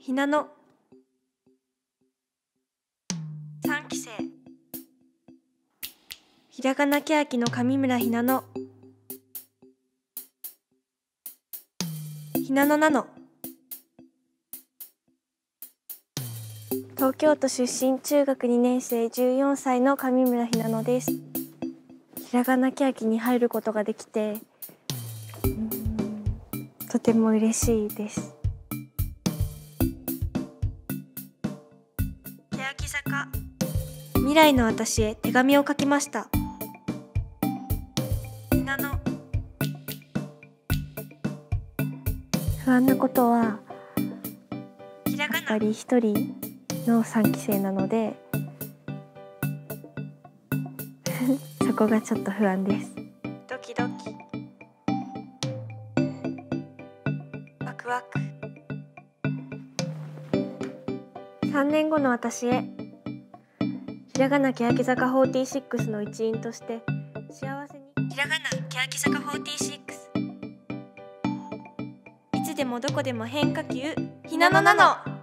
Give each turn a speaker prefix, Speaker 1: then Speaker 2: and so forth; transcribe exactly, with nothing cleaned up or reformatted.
Speaker 1: ひなのさんきせい、ひらがなけやきの上村ひなの、ひなのなの。東京都出身、中学にねんせい、じゅうよんさいの上村ひなのです。ひらがなけやきに入ることができて、うーんとても嬉しいです。欅坂、未来の私へ手紙を書きました。ひなの。不安なことはやっぱり一人のさんきせいなのでそこがちょっと不安です。ドキドキ、ワクワク。さんねんごの私へ。ひらがな欅坂フォーティーシックスの一員として幸せに。ひらがな欅坂フォーティーシックス、いつでもどこでも変化球、ひなのなの。